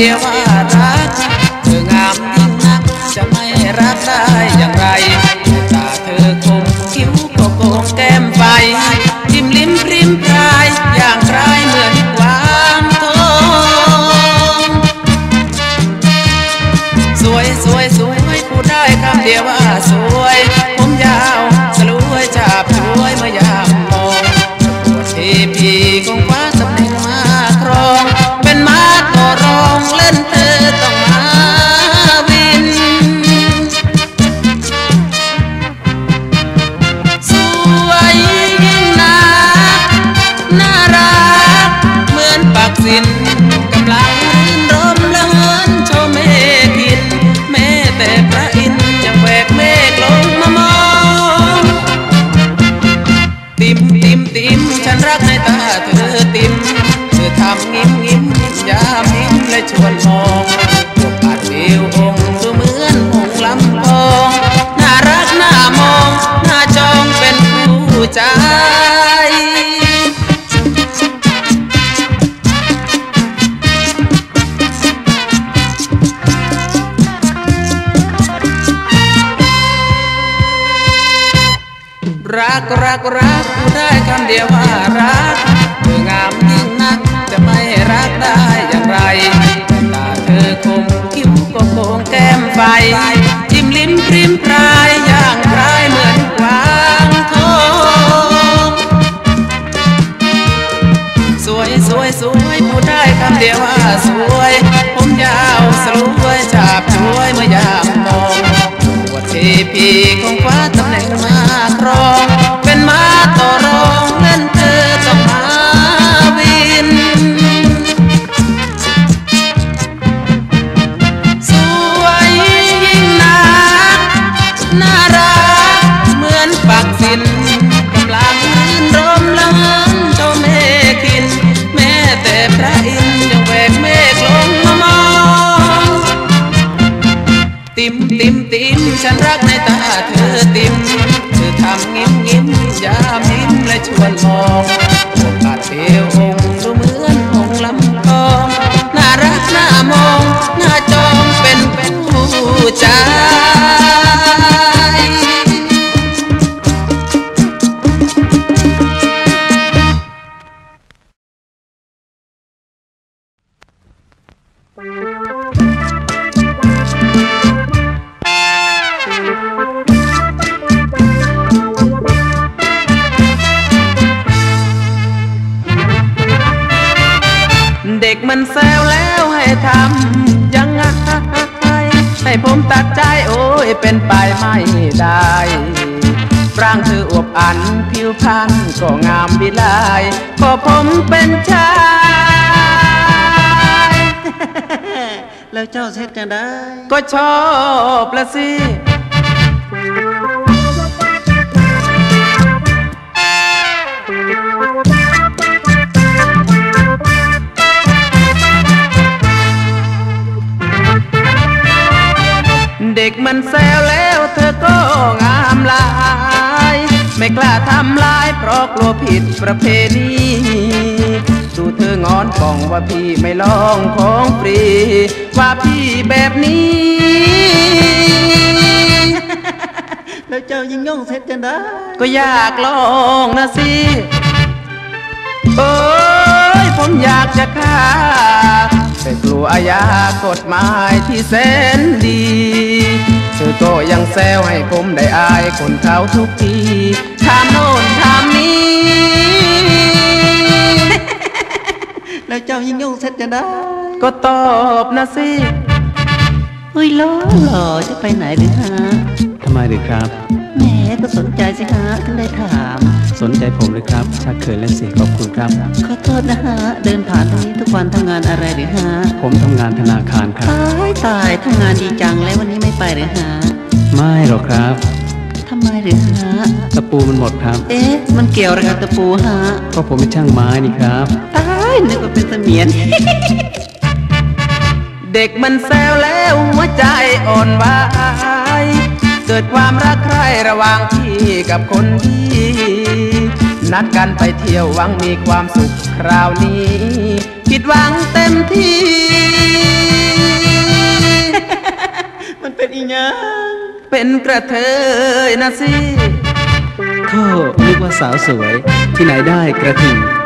ดียวว่ารักเธองามยิ่งนักจะไม่รักได้อย่างไรตาเธอคมคิ้วก็โกงแก้มไฟจิ้มลิ้มพริมพรายอย่างไรเหมือนวางทองสวยสวยสวยพูดได้คำเดียวว่าสวยผมยาวสลวยจับช่วยเมื่อยามมองปวดที่พี่คงคว้าตำแหน่งมาครองเป็นมาต่อรองเล่นเธอต้องมาวินสวยยิ่งนักน่ารักเหมือนปักสินกำลังรื่นรมเลินโชว์เมฆินแม้แต่พระอินทร์ยังแหวกเมฆลงมามองติมติมติมฉันรักในตาเธอติมเธอทำงิ้มงิ้มยามยิ้มและชวนมองพวกอาจเอวองค์ดูเหมือนองค์ลำพองน่ารักน่ามองน่าจองเป็นคู่ใจรักรักรักพูดได้คำเดียวว่ารักเธองามยิ่งนักจะไม่รักได้อย่างไรตาเธอคมคิ้วก็โกงแก้มไฟจิ้มลิ้มพริมพรายอย่างไรเหมือนกวางทองสวยสวยสวยพูดได้คำเดียวว่าสวยผมยาวสลวยจับช่วยเมื่อยามมองปวดที่พี่คงคว้าตำแหน่งมาครองเป็นมาต่อรองเล่นเธอต้องมาวินสวยยิ่งนักน่ารักเหมือนปักสินกำลังรื่นรมเลินเจ้าเมฆินแม้แต่พระอินทร์ยังแหวกเมฆลงมามองติมติมติมฉันรักในตาเธอติมเธอทำงิ้มงิ้มยามยิ้มและชวนมองโอกาสเทวองค์ดูเหมือนองค์ลำทองน่ารักน่ามองน่าจองเป็นคู่ใจเด็กมันแซวแล้วให้ทำยังไงให้ผมตัดใจโอ้ยเป็นไปไม่ได้ร่างเธออวบอันผิวพรรณก็งามวิไลก็ผมเป็นชายแล้วเจ้าเช็ดจะได้ก็ชอบละสิเด็กมันแซวแล้วเธอก็งามหลายไม่กล้าทำลายเพราะกลัวผิดประเพณีดูเธองอนป่องว่าพี่ไม่ลองของฟรีว่าพี่แบบนี้แล้วเจ้ายิ่งย่องเสร็จจะได้ก็อยากลองนะสิโอ้ยผมอยากจะฆ่าแต่กลัวอาญากฎหมายที่แสนดีเธอก็ยังแซวให้ผมได้อายคนเขาทุกทีถามโน่นถามนี้แล้วเจ้ายิ่งย่องเสร็จจะได้ก็ตอบนะสิเฮ้ยล้อหล่อจะไปไหนหรือฮะทำไมหรือครับแหมก็สนใจสิฮะถึงได้ถามสนใจผมหรือครับชักเขินเล่นสิขอบคุณครับขอโทษนะฮะเดินผ่านตรงนี้ทุกวันทำงานอะไรหรือฮะผมทำงานธนาคารครับตายทำงานดีจังแล้ววันนี้ไม่ไปหรือฮะไม่หรอกครับทำไมหรือฮะตะปูมันหมดครับเอ๊ะมันเกี่ยวอะไรกับตะปูฮะก็ผมเป็นช่างไม้นี่ครับตายนึกว่าเป็นเสมียนเด็กมันแซวแล้วหัวใจอ่อนไหวเกิดความรักใคร่ระหว่างพี่กับคนดีนัดกันไปเที่ยวหวังมีความสุขคราวนี้ผิดหวังเต็มที่มันเป็นอีหยังเป็นกระเทยนะสิโธ่นึกว่าสาวสวย ที่ไหนได้กระทิง